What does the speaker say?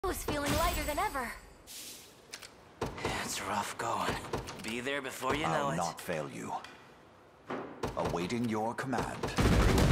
Who's feeling lighter than ever? It's rough going. Be there before you know it. I'll not fail you. Awaiting your command, very well.